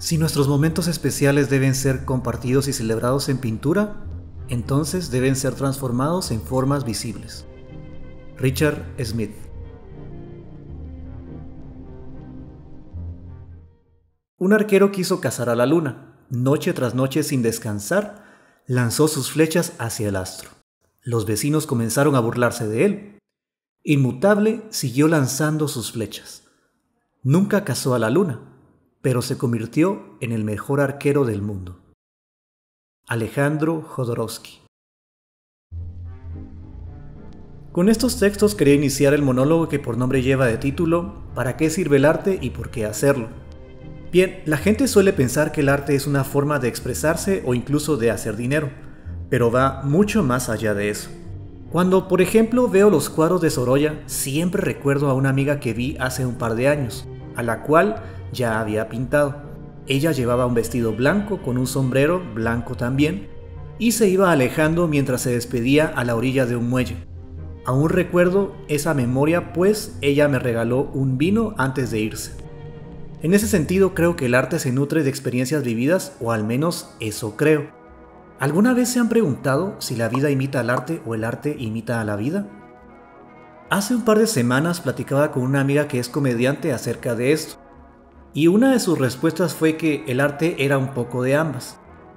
Si nuestros momentos especiales deben ser compartidos y celebrados en pintura, entonces deben ser transformados en formas visibles. Richard Smith. Un arquero quiso cazar a la luna. Noche tras noche sin descansar, lanzó sus flechas hacia el astro. Los vecinos comenzaron a burlarse de él. Inmutable, siguió lanzando sus flechas. Nunca cazó a la luna, pero se convirtió en el mejor arquero del mundo. Alejandro Jodorowsky. Con estos textos quería iniciar el monólogo que por nombre lleva de título ¿Para qué sirve el arte y por qué hacerlo? Bien, la gente suele pensar que el arte es una forma de expresarse o incluso de hacer dinero, pero va mucho más allá de eso. Cuando, por ejemplo, veo los cuadros de Sorolla, siempre recuerdo a una amiga que vi hace un par de años, a la cual ya había pintado. Ella llevaba un vestido blanco con un sombrero blanco también, y se iba alejando mientras se despedía a la orilla de un muelle. Aún recuerdo esa memoria, pues ella me regaló un vino antes de irse. En ese sentido, creo que el arte se nutre de experiencias vividas, o al menos eso creo. ¿Alguna vez se han preguntado si la vida imita al arte o el arte imita a la vida? Hace un par de semanas platicaba con una amiga que es comediante acerca de esto, y una de sus respuestas fue que el arte era un poco de ambas.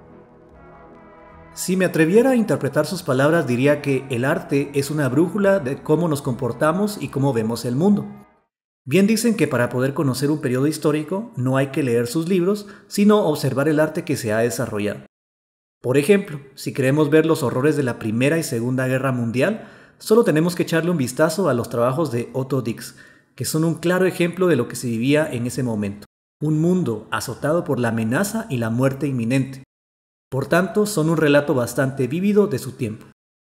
Si me atreviera a interpretar sus palabras, diría que el arte es una brújula de cómo nos comportamos y cómo vemos el mundo. Bien dicen que para poder conocer un periodo histórico no hay que leer sus libros, sino observar el arte que se ha desarrollado. Por ejemplo, si queremos ver los horrores de la Primera y Segunda Guerra Mundial, solo tenemos que echarle un vistazo a los trabajos de Otto Dix, que son un claro ejemplo de lo que se vivía en ese momento. Un mundo azotado por la amenaza y la muerte inminente. Por tanto, son un relato bastante vívido de su tiempo.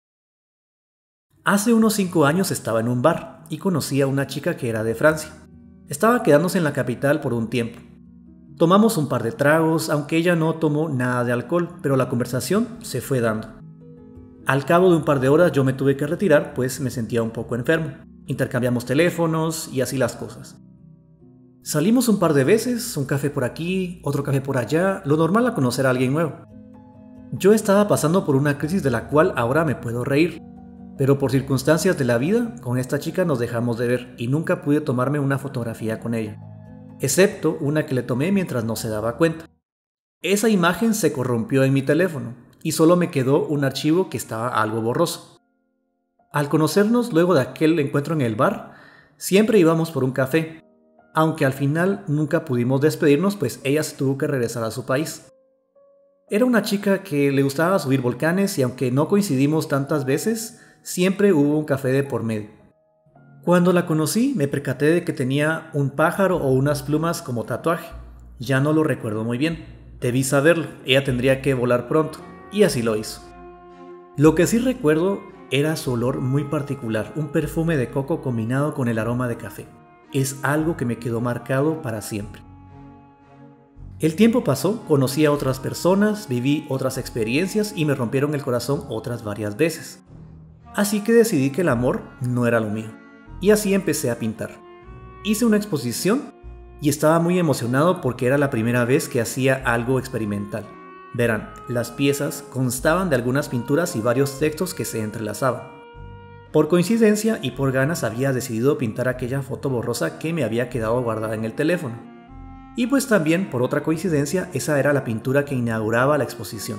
Hace unos 5 años estaba en un bar y conocí a una chica que era de Francia. Estaba quedándose en la capital por un tiempo. Tomamos un par de tragos, aunque ella no tomó nada de alcohol, pero la conversación se fue dando. Al cabo de un par de horas yo me tuve que retirar, pues me sentía un poco enfermo. Intercambiamos teléfonos y así las cosas. Salimos un par de veces, un café por aquí, otro café por allá, lo normal a conocer a alguien nuevo. Yo estaba pasando por una crisis de la cual ahora me puedo reír, pero por circunstancias de la vida, con esta chica nos dejamos de ver y nunca pude tomarme una fotografía con ella, excepto una que le tomé mientras no se daba cuenta. Esa imagen se corrompió en mi teléfono y solo me quedó un archivo que estaba algo borroso. Al conocernos luego de aquel encuentro en el bar, siempre íbamos por un café, aunque al final nunca pudimos despedirnos, pues ella se tuvo que regresar a su país. Era una chica que le gustaba subir volcanes y aunque no coincidimos tantas veces, siempre hubo un café de por medio. Cuando la conocí, me percaté de que tenía un pájaro o unas plumas como tatuaje. Ya no lo recuerdo muy bien. Debí saberlo, ella tendría que volar pronto, y así lo hizo. Lo que sí recuerdo era su olor muy particular, un perfume de coco combinado con el aroma de café. Es algo que me quedó marcado para siempre. El tiempo pasó, conocí a otras personas, viví otras experiencias y me rompieron el corazón otras varias veces. Así que decidí que el amor no era lo mío, y así empecé a pintar. Hice una exposición y estaba muy emocionado porque era la primera vez que hacía algo experimental. Verán, las piezas constaban de algunas pinturas y varios textos que se entrelazaban. Por coincidencia y por ganas había decidido pintar aquella foto borrosa que me había quedado guardada en el teléfono. Y pues también, por otra coincidencia, esa era la pintura que inauguraba la exposición.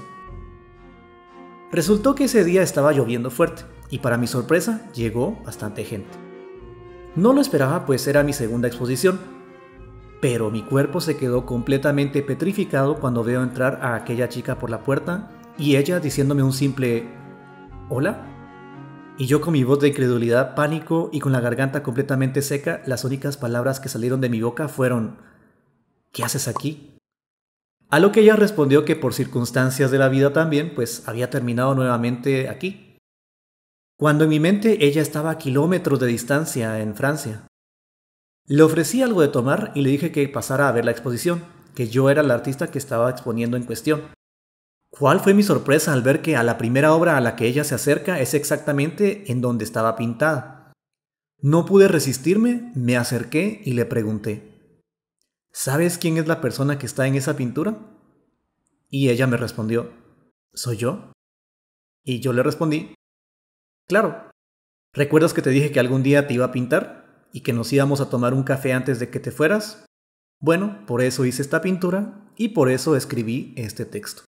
Resultó que ese día estaba lloviendo fuerte, y para mi sorpresa, llegó bastante gente. No lo esperaba, pues era mi segunda exposición, pero mi cuerpo se quedó completamente petrificado cuando veo entrar a aquella chica por la puerta, y ella diciéndome un simple ¿hola? Y yo con mi voz de incredulidad, pánico y con la garganta completamente seca, las únicas palabras que salieron de mi boca fueron ¿qué haces aquí? A lo que ella respondió que por circunstancias de la vida también, pues había terminado nuevamente aquí. Cuando en mi mente ella estaba a kilómetros de distancia en Francia. Le ofrecí algo de tomar y le dije que pasara a ver la exposición, que yo era el artista que estaba exponiendo en cuestión. ¿Cuál fue mi sorpresa al ver que a la primera obra a la que ella se acerca es exactamente en donde estaba pintada? No pude resistirme, me acerqué y le pregunté ¿sabes quién es la persona que está en esa pintura? Y ella me respondió, ¿soy yo? Y yo le respondí, claro, ¿recuerdas que te dije que algún día te iba a pintar y que nos íbamos a tomar un café antes de que te fueras? Bueno, por eso hice esta pintura y por eso escribí este texto.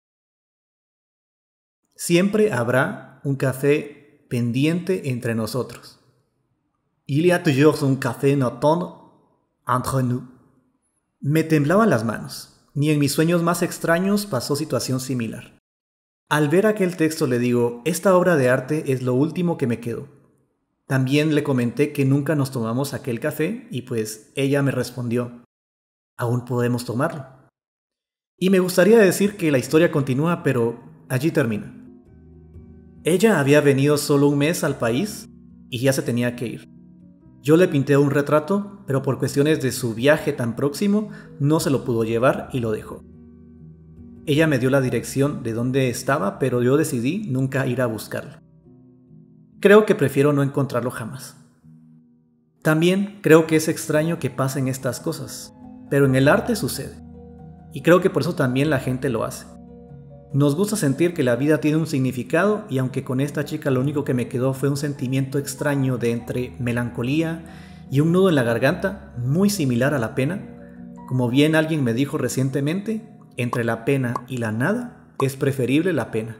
Siempre habrá un café pendiente entre nosotros. Il y a toujours un café en attendre entre nous. Me temblaban las manos. Ni en mis sueños más extraños pasó situación similar. Al ver aquel texto le digo, esta obra de arte es lo último que me quedó. También le comenté que nunca nos tomamos aquel café y pues ella me respondió, aún podemos tomarlo. Y me gustaría decir que la historia continúa, pero allí termina. Ella había venido solo un mes al país y ya se tenía que ir. Yo le pinté un retrato, pero por cuestiones de su viaje tan próximo no se lo pudo llevar y lo dejó. Ella me dio la dirección de dónde estaba, pero yo decidí nunca ir a buscarlo. Creo que prefiero no encontrarlo jamás. También creo que es extraño que pasen estas cosas, pero en el arte sucede. Y creo que por eso también la gente lo hace. Nos gusta sentir que la vida tiene un significado y aunque con esta chica lo único que me quedó fue un sentimiento extraño de entre melancolía y un nudo en la garganta muy similar a la pena, como bien alguien me dijo recientemente, entre la pena y la nada es preferible la pena.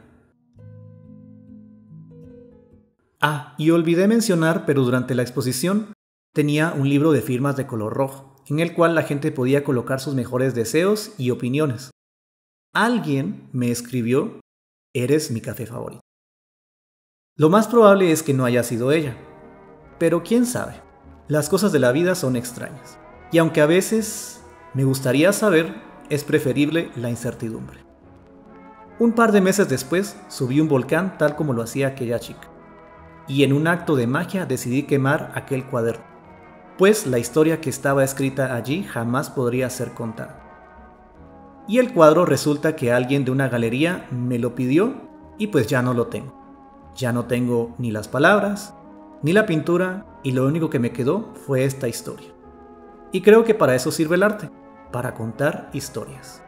Ah, y olvidé mencionar, pero durante la exposición tenía un libro de firmas de color rojo, en el cual la gente podía colocar sus mejores deseos y opiniones. Alguien me escribió, eres mi café favorito. Lo más probable es que no haya sido ella, pero quién sabe, las cosas de la vida son extrañas, y aunque a veces me gustaría saber, es preferible la incertidumbre. Un par de meses después subí un volcán tal como lo hacía aquella chica, y en un acto de magia decidí quemar aquel cuaderno, pues la historia que estaba escrita allí jamás podría ser contada. Y el cuadro resulta que alguien de una galería me lo pidió y pues ya no lo tengo. Ya no tengo ni las palabras, ni la pintura y lo único que me quedó fue esta historia. Y creo que para eso sirve el arte, para contar historias.